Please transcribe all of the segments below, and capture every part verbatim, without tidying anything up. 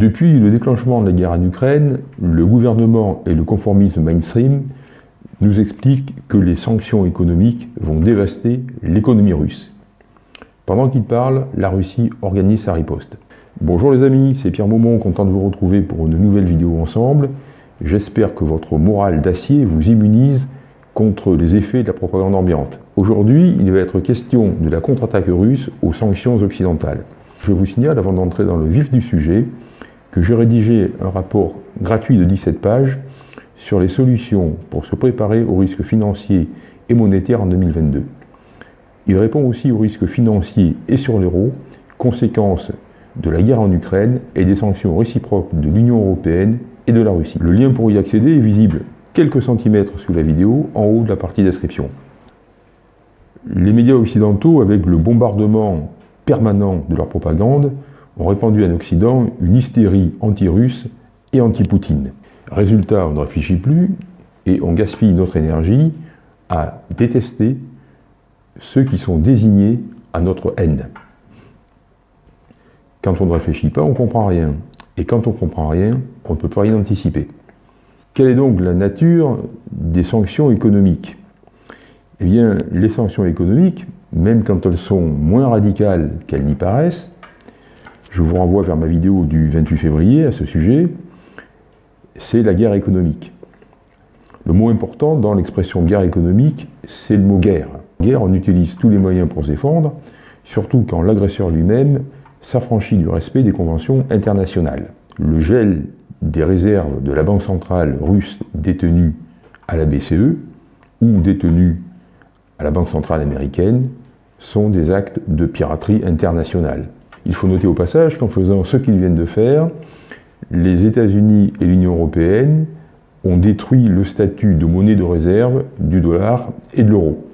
Depuis le déclenchement de la guerre en Ukraine, le gouvernement et le conformisme mainstream nous expliquent que les sanctions économiques vont dévaster l'économie russe. Pendant qu'ils parlent, la Russie organise sa riposte. Bonjour les amis, c'est Pierre Maumont, content de vous retrouver pour une nouvelle vidéo ensemble. J'espère que votre morale d'acier vous immunise contre les effets de la propagande ambiante. Aujourd'hui, il va être question de la contre-attaque russe aux sanctions occidentales. Je vous signale, avant d'entrer dans le vif du sujet, que j'ai rédigé un rapport gratuit de dix-sept pages sur les solutions pour se préparer aux risques financiers et monétaires en deux mille vingt-deux. Il répond aussi aux risques financiers et sur l'euro, conséquences de la guerre en Ukraine et des sanctions réciproques de l'Union européenne et de la Russie. Le lien pour y accéder est visible quelques centimètres sous la vidéo, en haut de la partie description. Les médias occidentaux, avec le bombardement permanent de leur propagande, ont répandu en Occident une hystérie anti-russe et anti-Poutine. Résultat, on ne réfléchit plus et on gaspille notre énergie à détester ceux qui sont désignés à notre haine. Quand on ne réfléchit pas, on ne comprend rien. Et quand on ne comprend rien, on ne peut pas rien anticiper. Quelle est donc la nature des sanctions économiques? Eh bien, les sanctions économiques, même quand elles sont moins radicales qu'elles n'y paraissent, je vous renvoie vers ma vidéo du vingt-huit février à ce sujet, c'est la guerre économique. Le mot important dans l'expression guerre économique, c'est le mot guerre. Guerre, on utilise tous les moyens pour se défendre, surtout quand l'agresseur lui-même s'affranchit du respect des conventions internationales. Le gel des réserves de la banque centrale russe détenue à la B C E ou détenue à la banque centrale américaine sont des actes de piraterie internationale. Il faut noter au passage qu'en faisant ce qu'ils viennent de faire, les États-Unis et l'Union européenne ont détruit le statut de monnaie de réserve du dollar et de l'euro.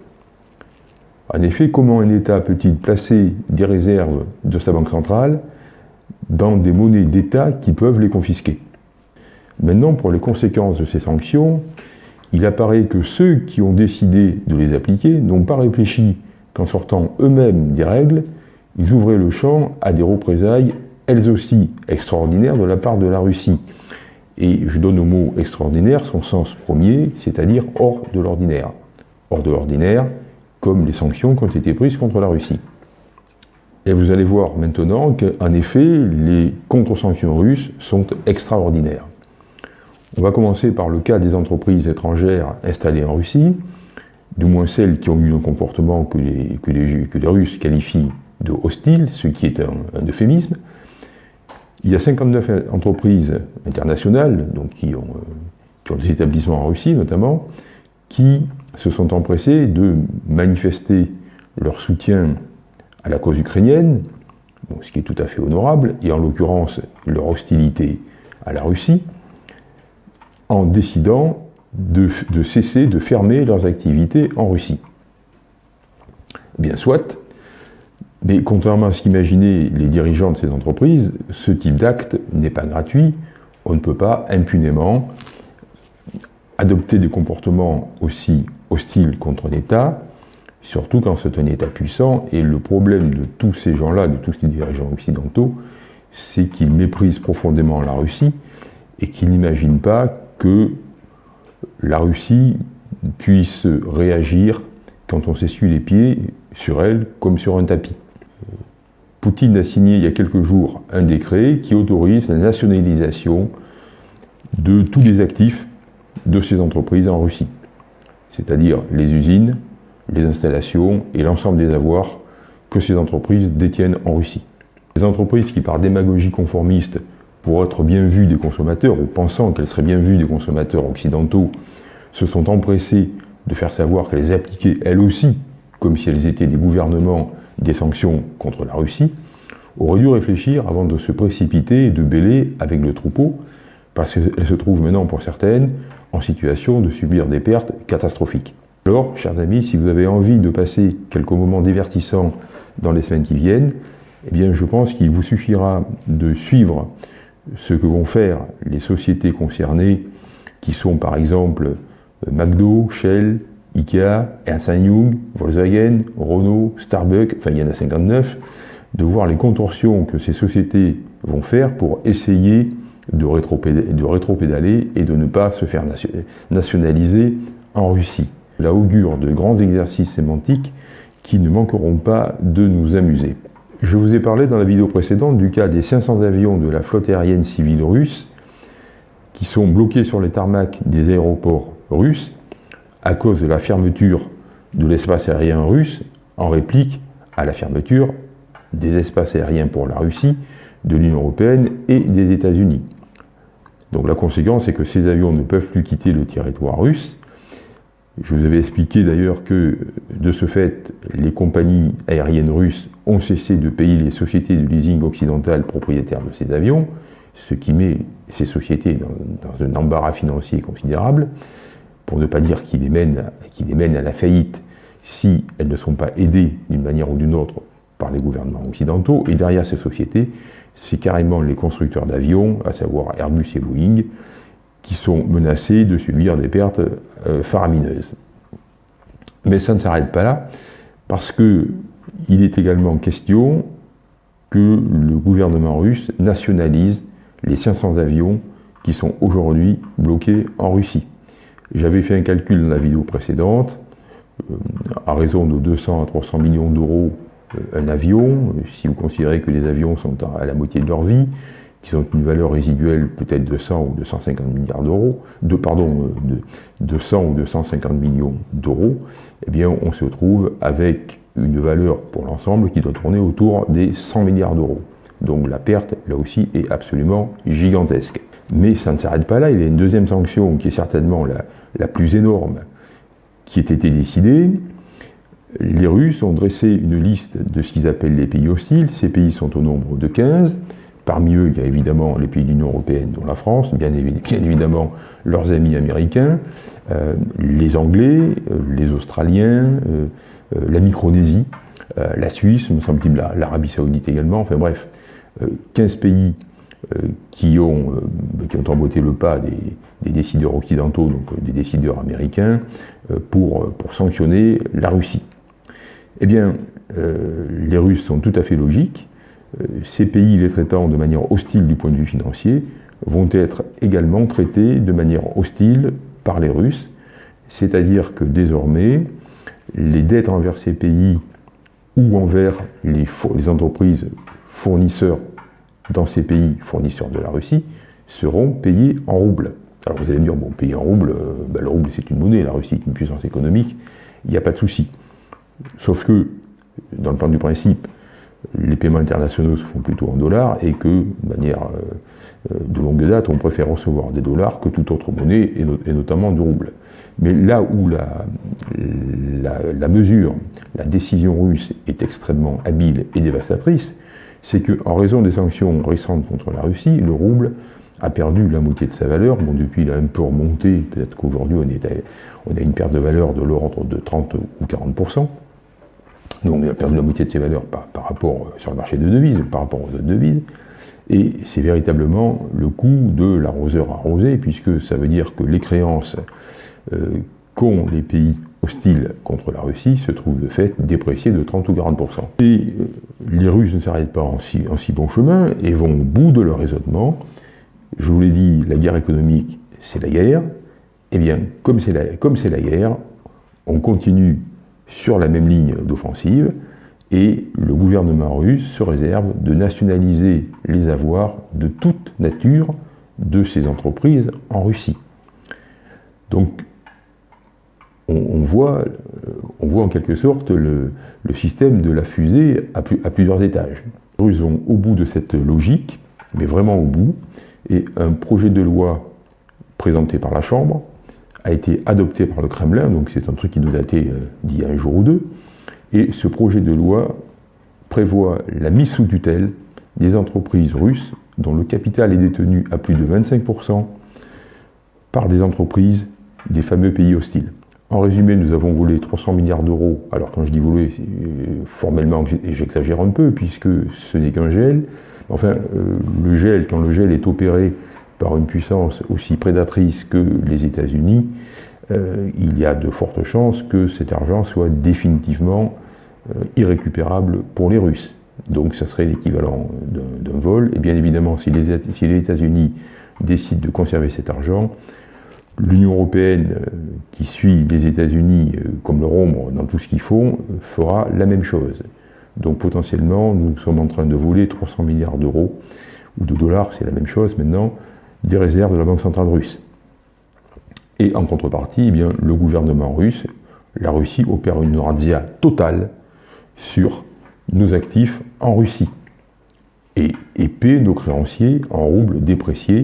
En effet, comment un État peut-il placer des réserves de sa banque centrale dans des monnaies d'État qui peuvent les confisquer? Maintenant, pour les conséquences de ces sanctions, il apparaît que ceux qui ont décidé de les appliquer n'ont pas réfléchi qu'en sortant eux-mêmes des règles, ils ouvraient le champ à des représailles, elles aussi extraordinaires, de la part de la Russie. Et je donne au mot extraordinaire son sens premier, c'est-à-dire hors de l'ordinaire. Hors de l'ordinaire, comme les sanctions qui ont été prises contre la Russie. Et vous allez voir maintenant qu'en effet, les contre-sanctions russes sont extraordinaires. On va commencer par le cas des entreprises étrangères installées en Russie, du moins celles qui ont eu un comportement que les, que les, que les Russes qualifient de hostile, ce qui est un, un euphémisme. Il y a cinquante-neuf entreprises internationales, donc qui ont, euh, qui ont des établissements en Russie notamment, qui se sont empressés de manifester leur soutien à la cause ukrainienne, bon, ce qui est tout à fait honorable, et en l'occurrence leur hostilité à la Russie, en décidant de, de cesser de fermer leurs activités en Russie. Bien soit, mais contrairement à ce qu'imaginaient les dirigeants de ces entreprises, ce type d'acte n'est pas gratuit. On ne peut pas impunément adopter des comportements aussi hostiles contre un État, surtout quand c'est un État puissant. Et le problème de tous ces gens-là, de tous ces dirigeants occidentaux, c'est qu'ils méprisent profondément la Russie et qu'ils n'imaginent pas que la Russie puisse réagir quand on s'essuie les pieds sur elle comme sur un tapis. Poutine a signé il y a quelques jours un décret qui autorise la nationalisation de tous les actifs de ces entreprises en Russie, c'est-à-dire les usines, les installations et l'ensemble des avoirs que ces entreprises détiennent en Russie. Les entreprises qui, par démagogie conformiste, pour être bien vues des consommateurs, ou pensant qu'elles seraient bien vues des consommateurs occidentaux, se sont empressées de faire savoir qu'elles appliquaient elles aussi, comme si elles étaient des gouvernements, des sanctions contre la Russie, auraient dû réfléchir avant de se précipiter et de bêler avec le troupeau, parce qu'elles se trouvent maintenant, pour certaines, en situation de subir des pertes catastrophiques. Alors, chers amis, si vous avez envie de passer quelques moments divertissants dans les semaines qui viennent, eh bien, je pense qu'il vous suffira de suivre ce que vont faire les sociétés concernées, qui sont par exemple McDo, Shell, Ikea, Ernst and Young, Volkswagen, Renault, Starbucks, enfin il y en a cinquante-neuf, de voir les contorsions que ces sociétés vont faire pour essayer de rétropédaler, de rétropédaler et de ne pas se faire nationaliser en Russie. Cela augure de grands exercices sémantiques qui ne manqueront pas de nous amuser. Je vous ai parlé dans la vidéo précédente du cas des cinq cents avions de la flotte aérienne civile russe qui sont bloqués sur les tarmacs des aéroports russes à cause de la fermeture de l'espace aérien russe en réplique à la fermeture des espaces aériens pour la Russie, de l'Union européenne et des États-Unis. Donc la conséquence est que ces avions ne peuvent plus quitter le territoire russe. Je vous avais expliqué d'ailleurs que, de ce fait, les compagnies aériennes russes ont cessé de payer les sociétés de leasing occidentales propriétaires de ces avions, ce qui met ces sociétés dans, dans un embarras financier considérable, pour ne pas dire qu'il les mène, qu'il les mène à la faillite si elles ne sont pas aidées d'une manière ou d'une autre par les gouvernements occidentaux. Et derrière ces sociétés, c'est carrément les constructeurs d'avions, à savoir Airbus et Boeing, qui sont menacés de subir des pertes euh, faramineuses. Mais ça ne s'arrête pas là, parce qu'il est également question que le gouvernement russe nationalise les cinq cents avions qui sont aujourd'hui bloqués en Russie. J'avais fait un calcul dans la vidéo précédente, euh, à raison de deux cents à trois cents millions d'euros euh, un avion, si vous considérez que les avions sont à la moitié de leur vie, qui ont une valeur résiduelle peut-être de cent ou deux cent cinquante milliards d'euros, de, pardon, de, de cent ou deux cent cinquante millions d'euros, eh bien on se retrouve avec une valeur pour l'ensemble qui doit tourner autour des cent milliards d'euros. Donc la perte, là aussi, est absolument gigantesque. Mais ça ne s'arrête pas là, il y a une deuxième sanction qui est certainement la, la plus énorme qui a été décidée. Les Russes ont dressé une liste de ce qu'ils appellent les pays hostiles. Ces pays sont au nombre de quinze. Parmi eux, il y a évidemment les pays de l'Union européenne, dont la France, bien, bien évidemment leurs amis américains, euh, les Anglais, euh, les Australiens, euh, euh, la Micronésie, euh, la Suisse, me semble-t-il, l'Arabie Saoudite également, enfin bref, euh, quinze pays euh, qui, ont, euh, qui ont emboîté le pas des, des décideurs occidentaux, donc euh, des décideurs américains, euh, pour, pour sanctionner la Russie. Eh bien, euh, les Russes sont tout à fait logiques. Ces pays les traitant de manière hostile du point de vue financier vont être également traités de manière hostile par les Russes, c'est-à-dire que désormais, les dettes envers ces pays ou envers les, les entreprises fournisseurs dans ces pays, fournisseurs de la Russie, seront payées en roubles. Alors vous allez me dire, bon, payer en roubles, euh, ben, le rouble c'est une monnaie, la Russie est une puissance économique, il n'y a pas de souci. Sauf que, dans le plan du principe, les paiements internationaux se font plutôt en dollars et que, de manière euh, de longue date, on préfère recevoir des dollars que toute autre monnaie, et, no et notamment du rouble. Mais là où la, la, la mesure, la décision russe est extrêmement habile et dévastatrice, c'est qu'en raison des sanctions récentes contre la Russie, le rouble a perdu la moitié de sa valeur. Bon, depuis, il a un peu remonté, peut-être qu'aujourd'hui, on, on a une perte de valeur de l'ordre de trente ou quarante pour cent. Donc on a perdu la moitié de ses valeurs par, par rapport sur le marché de devises, par rapport aux autres devises, et c'est véritablement le coût de l'arroseur arrosé, puisque ça veut dire que les créances euh, qu'ont les pays hostiles contre la Russie se trouvent de fait dépréciées de trente ou quarante pour cent. Et euh, les Russes ne s'arrêtent pas en si, en si bon chemin et vont au bout de leur raisonnement. Je vous l'ai dit, la guerre économique, c'est la guerre. Eh bien, comme c'est la, comme c'est la guerre, on continue sur la même ligne d'offensive, et le gouvernement russe se réserve de nationaliser les avoirs de toute nature de ces entreprises en Russie. Donc, on, on, voit, on voit en quelque sorte le, le système de la fusée à, plus, à plusieurs étages. Les Russes vont au bout de cette logique, mais vraiment au bout, et un projet de loi présenté par la Chambre a été adopté par le Kremlin, donc c'est un truc qui nous datait euh, d'il y a un jour ou deux, et ce projet de loi prévoit la mise sous tutelle des entreprises russes dont le capital est détenu à plus de vingt-cinq pour cent par des entreprises des fameux pays hostiles. En résumé, nous avons volé trois cents milliards d'euros. Alors quand je dis voler, euh, formellement j'exagère un peu, puisque ce n'est qu'un gel. Enfin, euh, le gel, quand le gel est opéré par une puissance aussi prédatrice que les États-Unis, euh, il y a de fortes chances que cet argent soit définitivement euh, irrécupérable pour les Russes. donc ça serait l'équivalent d'un vol. Et bien évidemment, si les, si les États-Unis décident de conserver cet argent, l'Union européenne, qui suit les États-Unis comme leur ombre dans tout ce qu'ils font, fera la même chose. Donc potentiellement, nous sommes en train de voler trois cents milliards d'euros, ou de dollars, c'est la même chose maintenant, des réserves de la Banque centrale russe. Et en contrepartie, eh bien, le gouvernement russe, la Russie, opère une razzia totale sur nos actifs en Russie et, et paie nos créanciers en roubles dépréciés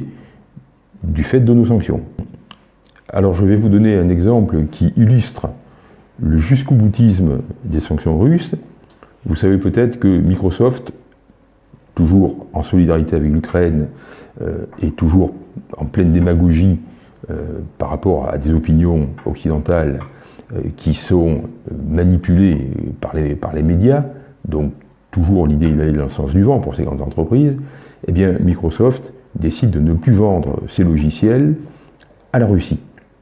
du fait de nos sanctions. Alors je vais vous donner un exemple qui illustre le jusqu'au-boutisme des sanctions russes. Vous savez peut-être que Microsoft, toujours en solidarité avec l'Ukraine euh, et toujours en pleine démagogie euh, par rapport à des opinions occidentales euh, qui sont manipulées par les, par les médias, donc toujours l'idée d'aller dans le sens du vent pour ces grandes entreprises, eh bien Microsoft décide de ne plus vendre ses logiciels à la Russie.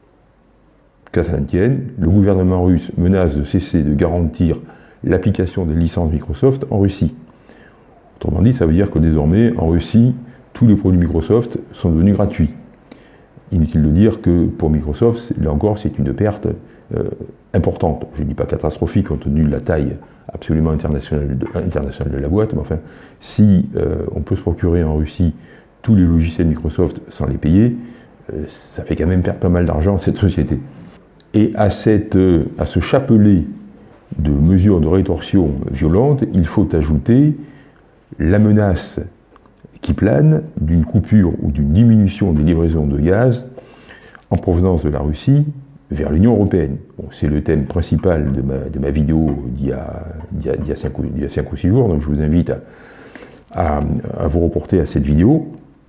Qu'à cela ne tienne, le gouvernement russe menace de cesser de garantir l'application des licences Microsoft en Russie. Autrement dit, ça veut dire que désormais, en Russie, tous les produits Microsoft sont devenus gratuits. Inutile de dire que pour Microsoft, là encore, c'est une perte euh, importante. Je ne dis pas catastrophique compte tenu de la taille absolument internationale de, internationale de la boîte, mais enfin, si euh, on peut se procurer en Russie tous les logiciels Microsoft sans les payer, euh, ça fait quand même perdre pas mal d'argent à cette société. Et à, cette, à ce chapelet de mesures de rétorsion violentes, il faut ajouter la menace qui plane d'une coupure ou d'une diminution des livraisons de gaz en provenance de la Russie vers l'Union européenne. Bon, c'est le thème principal de ma, de ma vidéo d'il y a, d'il y a, d'il y a cinq ou six jours, donc je vous invite à, à, à vous reporter à cette vidéo.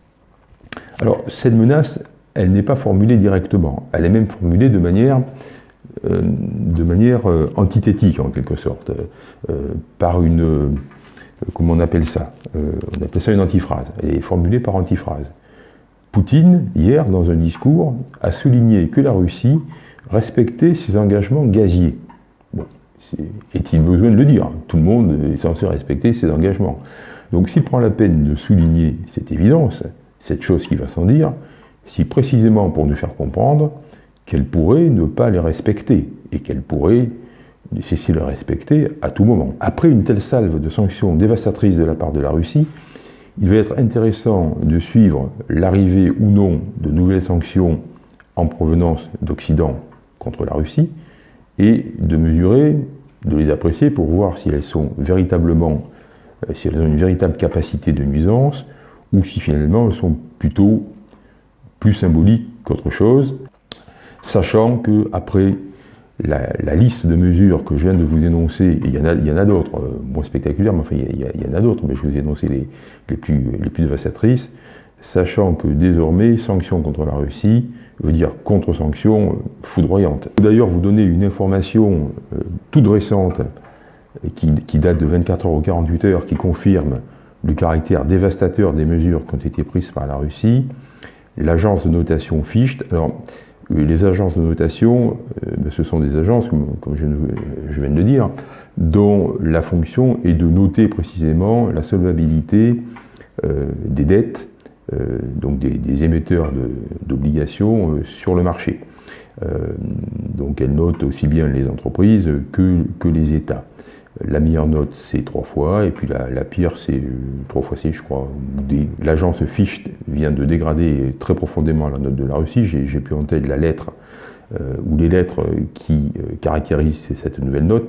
Alors, cette menace, elle n'est pas formulée directement, elle est même formulée de manière, euh, de manière euh, antithétique en quelque sorte, euh, par une, euh, comment on appelle ça euh, On appelle ça une antiphrase, elle est formulée par antiphrase. Poutine, hier, dans un discours, a souligné que la Russie respectait ses engagements gaziers. Bon, est-il besoin de le dire? Tout le monde est censé respecter ses engagements. Donc s'il prend la peine de souligner cette évidence, cette chose qui va sans dire, si précisément pour nous faire comprendre qu'elle pourrait ne pas les respecter et qu'elle pourrait cesser de les respecter à tout moment. Après une telle salve de sanctions dévastatrices de la part de la Russie, il va être intéressant de suivre l'arrivée ou non de nouvelles sanctions en provenance d'Occident contre la Russie et de mesurer, de les apprécier pour voir si elles sont véritablement, si elles ont une véritable capacité de nuisance ou si finalement elles sont plutôt plus symbolique qu'autre chose, sachant que après la, la liste de mesures que je viens de vous énoncer, et il y en a, il y en a d'autres, euh, moins spectaculaires, mais enfin il y, a, il y en a d'autres, mais je vous ai énoncé les, les, plus, les plus dévastatrices, sachant que désormais, sanctions contre la Russie veut dire contre-sanctions euh, foudroyantes. D'ailleurs, vous donner une information euh, toute récente, qui, qui date de vingt-quatre heures ou quarante-huit heures, qui confirme le caractère dévastateur des mesures qui ont été prises par la Russie. L'agence de notation Fitch, alors les agences de notation, euh, ce sont des agences, comme, comme je, je viens de le dire, dont la fonction est de noter précisément la solvabilité euh, des dettes, euh, donc des, des émetteurs d'obligations euh, sur le marché. Euh, donc elles notent aussi bien les entreprises que, que les États. La meilleure note, c'est trois fois, et puis la, la pire, c'est trois fois C, je crois. L'agence Fitch vient de dégrader très profondément la note de la Russie. J'ai pu en tête la lettre, euh, ou les lettres qui euh, caractérisent cette nouvelle note.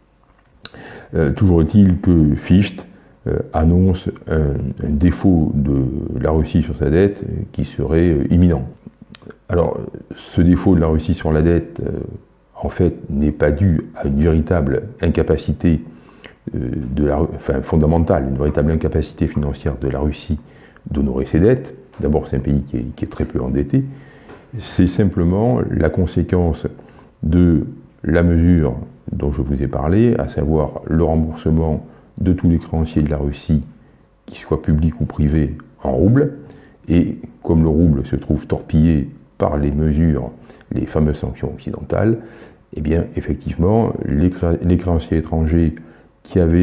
Euh, toujours est-il que Fitch euh, annonce un, un défaut de la Russie sur sa dette qui serait euh, imminent. Alors, ce défaut de la Russie sur la dette, euh, en fait, n'est pas dû à une véritable incapacité euh, de la, enfin, fondamentale, une véritable incapacité financière de la Russie d'honorer ses dettes. D'abord, c'est un pays qui est, qui est très peu endetté. C'est simplement la conséquence de la mesure dont je vous ai parlé, à savoir le remboursement de tous les créanciers de la Russie, qu'ils soient publics ou privés, en roubles. Et comme le rouble se trouve torpillé par les mesures, les fameuses sanctions occidentales, eh bien, effectivement, les, cré les créanciers étrangers qui avaient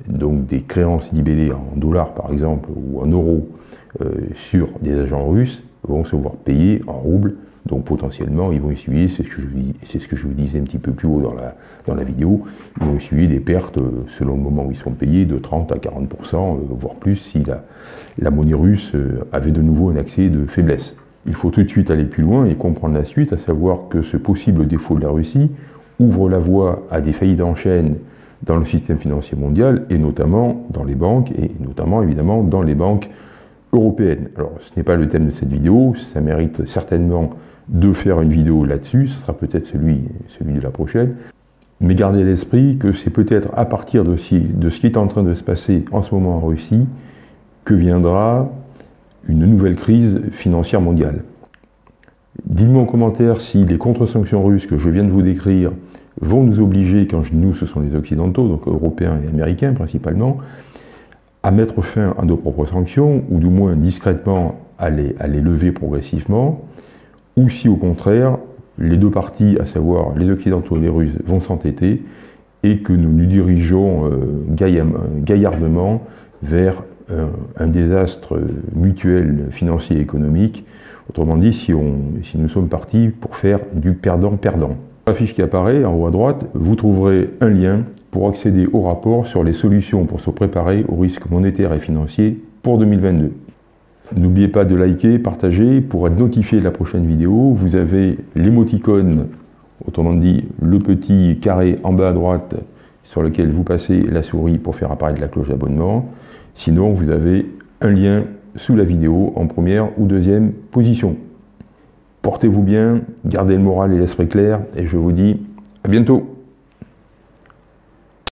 donc des créances libellées en dollars par exemple ou en euros euh, sur des agents russes vont se voir payer en roubles. Donc potentiellement, ils vont essuyer, c'est ce que je, c'est ce que je vous disais un petit peu plus haut dans la, dans la vidéo, ils vont essuyer des pertes, selon le moment où ils sont payés, de trente à quarante pour cent, voire plus, si la, la monnaie russe avait de nouveau un accès de faiblesse. Il faut tout de suite aller plus loin et comprendre la suite, à savoir que ce possible défaut de la Russie ouvre la voie à des faillites en chaîne dans le système financier mondial, et notamment dans les banques, et notamment évidemment dans les banques européenne. Alors, ce n'est pas le thème de cette vidéo, ça mérite certainement de faire une vidéo là-dessus, ce sera peut-être celui, celui de la prochaine, mais gardez à l'esprit que c'est peut-être à partir de, si, de ce qui est en train de se passer en ce moment en Russie que viendra une nouvelle crise financière mondiale. Dites-moi en commentaire si les contre-sanctions russes que je viens de vous décrire vont nous obliger, quand je, nous ce sont les Occidentaux, donc Européens et Américains principalement, à mettre fin à nos propres sanctions, ou du moins discrètement à les, à les lever progressivement, ou si au contraire, les deux parties, à savoir les Occidentaux et les Russes, vont s'entêter, et que nous nous dirigeons euh, gaillardement vers euh, un désastre mutuel, financier et économique. Autrement dit, si, on, si nous sommes partis pour faire du perdant-perdant. Dans la fiche qui apparaît en haut à droite, vous trouverez un lien pour accéder au rapport sur les solutions pour se préparer aux risques monétaires et financiers pour deux mille vingt-deux. N'oubliez pas de liker, partager pour être notifié de la prochaine vidéo. Vous avez l'émoticône, autrement dit le petit carré en bas à droite sur lequel vous passez la souris pour faire apparaître la cloche d'abonnement. Sinon, vous avez un lien sous la vidéo en première ou deuxième position. Portez-vous bien, gardez le moral et l'esprit clair et je vous dis à bientôt.